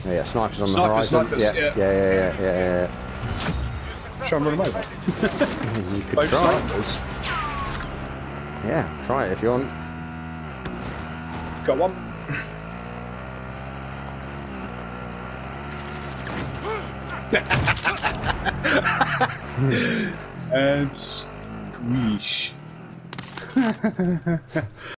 Yeah, snipers on the horizon. Snipers, Yeah. Try and run them over. You could Both try. snipers. Yeah, try it if you want. Got one. And squish.